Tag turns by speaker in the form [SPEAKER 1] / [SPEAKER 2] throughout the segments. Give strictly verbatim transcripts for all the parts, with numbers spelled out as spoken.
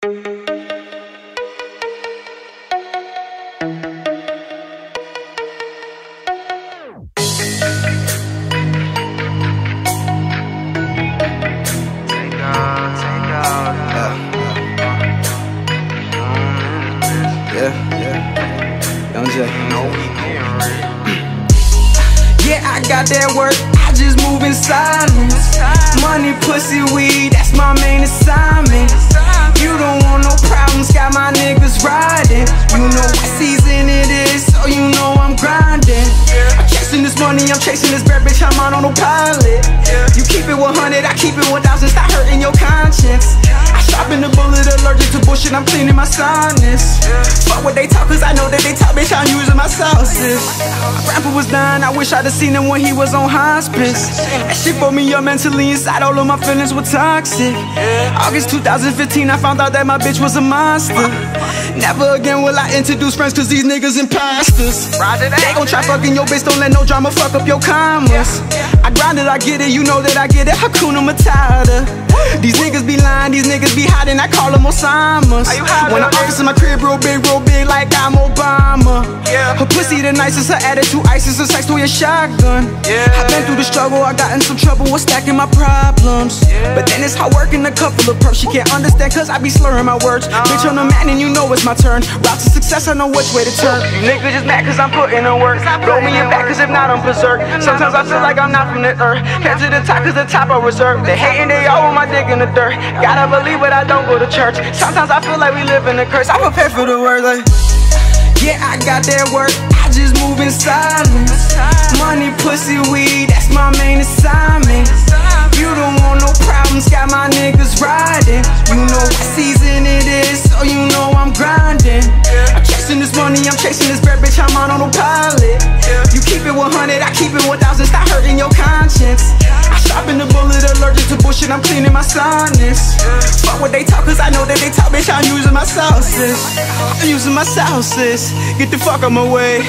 [SPEAKER 1] Yeah, I got that work, I just move in silence. Money, pussy, weed, that's my main assignment. You don't want no problems, got my niggas riding. You know what season it is, so you know I'm grinding. I'm chasing this money, I'm chasing this bad bitch, I'm on autopilot. You keep it one hundred, I keep it one thousand, stop hurting your conscience. I shop in the bullet, allergic to bullshit, I'm cleaning my sinus. Fuck what they talk, cause I know that they talk, bitch, I'm using my sauces. Rapper was dying, I wish I'd have seen him when he was on hospice. That shit for me up mentally inside, all of my feelings were toxic. August two thousand fifteen, I found out that my bitch was a monster. Never again will I introduce friends, cause these niggas imposters. They gon' try fucking your bitch, don't let no drama fuck up your commas. I grind it, I get it, you know that I get it, Hakuna Matata. These niggas be lying, these niggas be hiding, I call them Osamas. When I office in my crib real big, real big like I'm Obama. Her pussy the nicest, her attitude ISIS, her sex toy a shotgun. I've been through the struggle, I got in some trouble with stacking my problems. But then it's hard working a couple of perks, she can't understand cause I be slurring my words. Bitch, I'm the man and you know it's my turn. Route to success, I know which way to turn. You niggas just mad cause I'm putting in work. Blow me in back cause if not I'm berserk. Sometimes I feel like I'm not from the earth. Head to the top cause the top I reserve. They hating, they all want my dick in the dirt. Gotta believe but I don't go to church. Sometimes I feel like we live in a curse. I prepare for the word like, yeah, I got that work, I just move in silence. Money, pussy, weed, that's my main assignment. You don't want no problems, got my niggas riding. You know what season it is, so you know I'm grinding. I'm chasing this money, I'm chasing this bad bitch, I'm on autopilot. You keep it one hundred, I keep it one thousand, stop hurting your conscience. I shop in the bullet, allergic to bullshit, I'm cleaning my sinus. Fuck what they talk, cause I know that they talk, bitch, I'm using my sauces. I'm using my sauces, get the fuck out my way.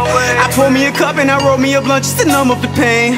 [SPEAKER 1] I pour me a cup and I roll me a blunt just to numb up the pain.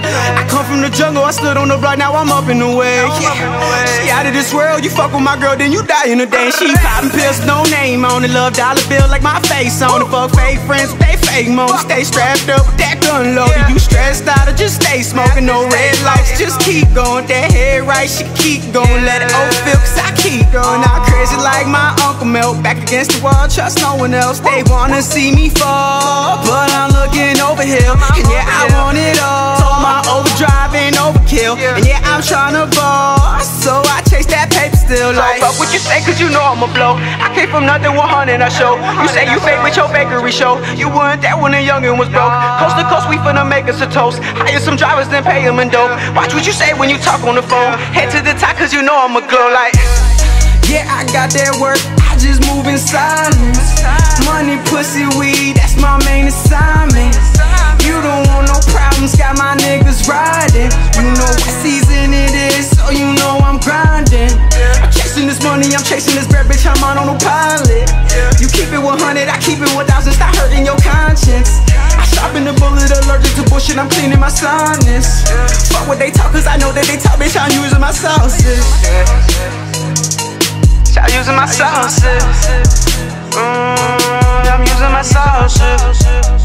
[SPEAKER 1] I come from the jungle, I stood on the block, now I'm up in the way. Yeah. She out of this world, you fuck with my girl, then you die in a day. She popping pills, no name on it, love dollar bill like my face on it. Fuck fake friends, they fake mode, stay strapped up with that gun loaded. You stressed out or just stay smoking, no red lights, just keep going. That head right, she keep going, let it overfill cause I keep going. Now crazy like my Uncle Melt, back against the wall, trust no one else. They wanna see me fall, but I'm looking over here, and yeah, I want it all. Told my overdrive and overkill, and yeah, I'm tryna ball, so I chase that paper still. Like, fuck what you say, cause you know I'ma blow. I came from nothing, one hundred I show. You say you fake with your bakery show, you weren't that when the youngin' was broke. Coast to coast, we finna make us a toast. Hire some drivers, then pay them in dope. Watch what you say when you talk on the phone. Head to the top, cause you know I'ma glow. Like, yeah, I got that work, I just move in silence. Money, pussy, weed, that's my main assignment. You don't want no problems, got my niggas riding. You know what season it is, so you know I'm grinding. I'm chasing this money, I'm chasing this bad bitch, I'm on autopilot. You keep it one hundred, I keep it one thousand, stop hurting your conscience. I shop in the bullet, allergic to bullshit, I'm cleaning my sinus. Fuck what they talk, cause I know that they talk, bitch, I'm using my sauces. I'm using my sauces. Mm, I'm using my sauces.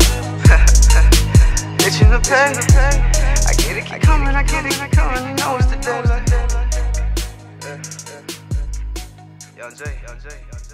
[SPEAKER 1] Itching to pay. I get it, keep coming, I get it, keep coming. You know it's the day. Young J, Young J, Young J.